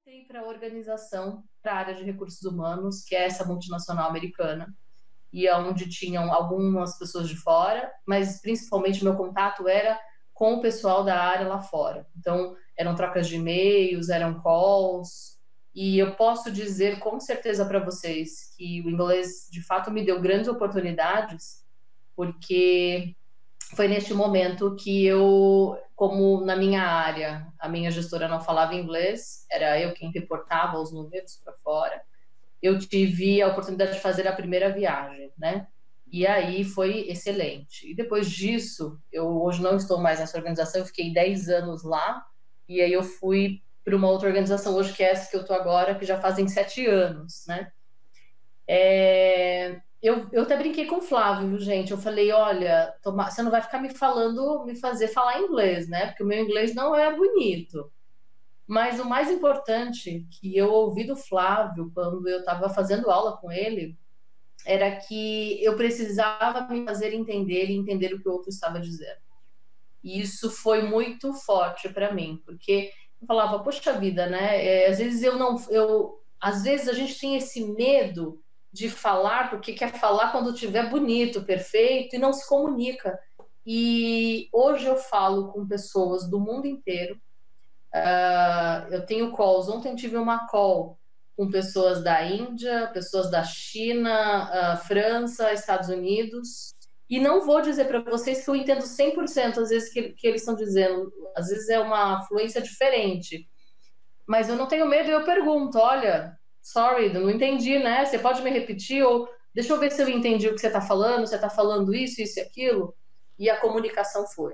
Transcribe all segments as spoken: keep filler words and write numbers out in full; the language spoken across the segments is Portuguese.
Tem para a organização, para a área de recursos humanos, que é essa multinacional americana, e é onde tinham algumas pessoas de fora, mas principalmente meu contato era com o pessoal da área lá fora. Então, eram trocas de e-mails, eram calls, e eu posso dizer com certeza para vocês que o inglês, de fato, me deu grandes oportunidades, porque foi neste momento que eu, como na minha área, a minha gestora não falava inglês, era eu quem reportava os números para fora, eu tive a oportunidade de fazer a primeira viagem, né? E aí foi excelente. E depois disso, eu hoje não estou mais nessa organização, eu fiquei dez anos lá, e aí eu fui para uma outra organização hoje, que é essa que eu estou agora, que já fazem sete anos, né? É, eu, eu até brinquei com o Flávio, viu, gente? Eu falei, olha, toma- você não vai ficar me falando, me fazer falar inglês, né? Porque o meu inglês não é bonito. Mas o mais importante que eu ouvi do Flávio quando eu estava fazendo aula com ele era que eu precisava me fazer entender e entender o que o outro estava dizendo. E isso foi muito forte para mim, porque eu falava, poxa vida, né? É, às vezes eu não, eu, às vezes a gente tem esse medo de falar porque quer falar quando tiver bonito, perfeito e não se comunica. E hoje eu falo com pessoas do mundo inteiro. Uh, eu tenho calls. Ontem tive uma call com pessoas da Índia, pessoas da China, uh, França, Estados Unidos. E não vou dizer para vocês que eu entendo cem por cento às vezes que, que eles estão dizendo. Às vezes é uma fluência diferente. Mas eu não tenho medo e eu pergunto, olha, sorry, não entendi, né? Você pode me repetir? Ou deixa eu ver se eu entendi o que você está falando, você está falando isso, isso e aquilo. E a comunicação foi.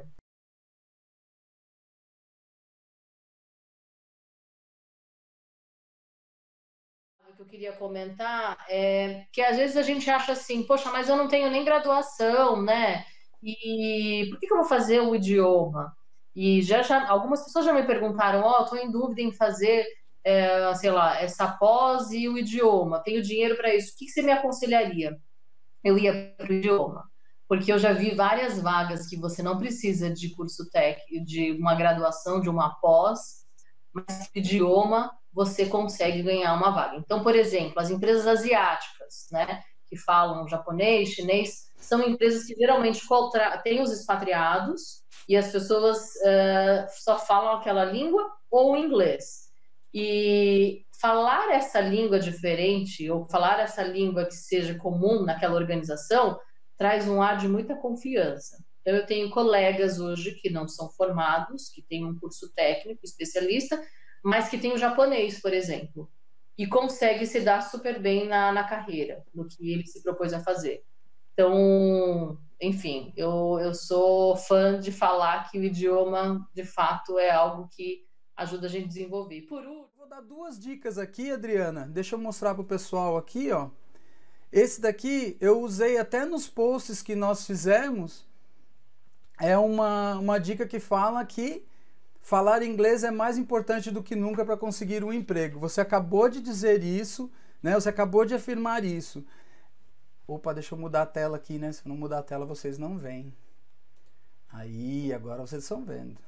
O que eu queria comentar é que às vezes a gente acha assim, poxa, mas eu não tenho nem graduação, né? E por que que eu vou fazer o idioma? E já, já algumas pessoas já me perguntaram, ó, oh, estou em dúvida em fazer, é, sei lá, essa pós e o idioma. Tenho dinheiro para isso. O que que você me aconselharia? Eu ia para o idioma, porque eu já vi várias vagas que você não precisa de curso técnico, de uma graduação, de uma pós, mas idioma você consegue ganhar uma vaga. Então, por exemplo, as empresas asiáticas, né, que falam japonês, chinês, são empresas que geralmente têm os expatriados e as pessoas uh, só falam aquela língua ou inglês. E falar essa língua diferente ou falar essa língua que seja comum naquela organização traz um ar de muita confiança. Então, eu tenho colegas hoje que não são formados, que têm um curso técnico, especialista, mas que tem o japonês, por exemplo, e consegue se dar super bem na, na carreira, no que ele se propôs a fazer. Então, enfim, eu, eu sou fã de falar que o idioma, de fato, é algo que ajuda a gente a desenvolver. Por último, vou dar duas dicas aqui, Adriana. Deixa eu mostrar para o pessoal aqui, ó. Esse daqui eu usei até nos posts que nós fizemos. É uma, uma dica que fala que falar inglês é mais importante do que nunca para conseguir um emprego. Você acabou de dizer isso, né? Você acabou de afirmar isso. Opa, deixa eu mudar a tela aqui, né? Se eu não mudar a tela, vocês não veem. Aí, agora vocês estão vendo.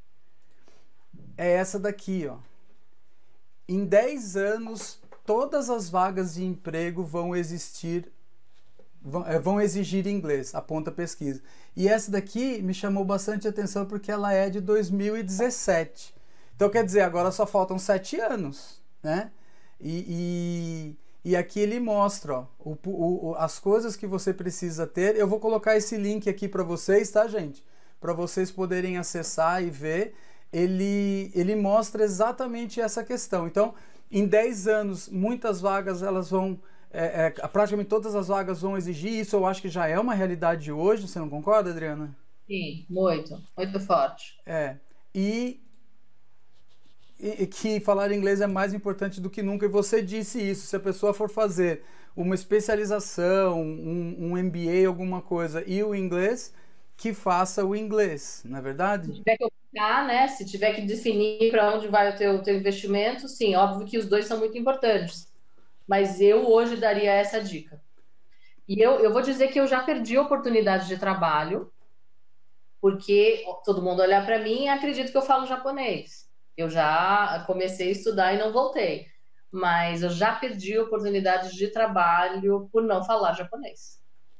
É essa daqui, ó. Em dez anos, todas as vagas de emprego vão existir, vão, é, vão exigir inglês, aponta a pesquisa. E essa daqui me chamou bastante atenção porque ela é de dois mil e dezessete. Então, quer dizer, agora só faltam sete anos, né? E, e, e aqui ele mostra, ó, o, o, as coisas que você precisa ter. Eu vou colocar esse link aqui para vocês, tá, gente? Para vocês poderem acessar e ver. Ele, ele mostra exatamente essa questão. Então, em dez anos, muitas vagas elas vão, é, é, praticamente todas as vagas vão exigir. Isso eu acho que já é uma realidade de hoje, você não concorda, Adriana? Sim, muito, muito forte. É, e, e que falar inglês é mais importante do que nunca, e você disse isso. Se a pessoa for fazer uma especialização, um, um M B A, alguma coisa, e o inglês, que faça o inglês, não é verdade? Se tiver que optar, né? Se tiver que definir para onde vai o teu, o teu investimento, sim, óbvio que os dois são muito importantes. Mas eu hoje daria essa dica. E eu, eu vou dizer que eu já perdi oportunidade de trabalho, porque todo mundo olha para mim e acredita que eu falo japonês. Eu já comecei a estudar e não voltei, mas eu já perdi oportunidades de trabalho por não falar japonês.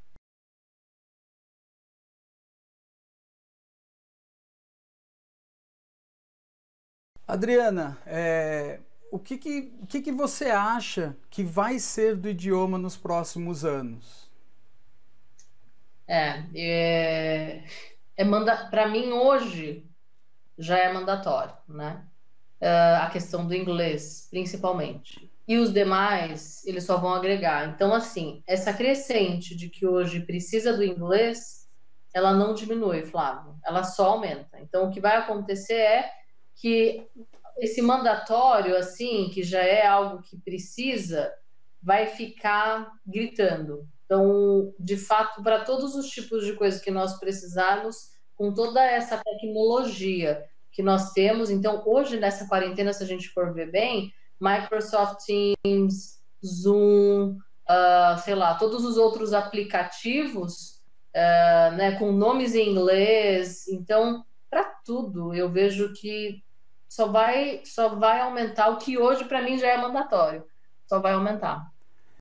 Adriana, é, o que que, o que que você acha que vai ser do idioma nos próximos anos? É, é, é manda... para mim hoje já é mandatório, né? A questão do inglês, principalmente. E os demais, eles só vão agregar. Então, assim, essa crescente de que hoje precisa do inglês, ela não diminui, Flávio, ela só aumenta. Então, o que vai acontecer é que esse mandatório, assim, que já é algo que precisa, vai ficar gritando. Então, de fato, para todos os tipos de coisas que nós precisarmos, com toda essa tecnologia que nós temos, então, hoje nessa quarentena, se a gente for ver bem, Microsoft Teams, Zoom, uh, sei lá, todos os outros aplicativos, uh, né, com nomes em inglês, então, para tudo, eu vejo que só vai, só vai aumentar o que hoje para mim já é mandatório, só vai aumentar.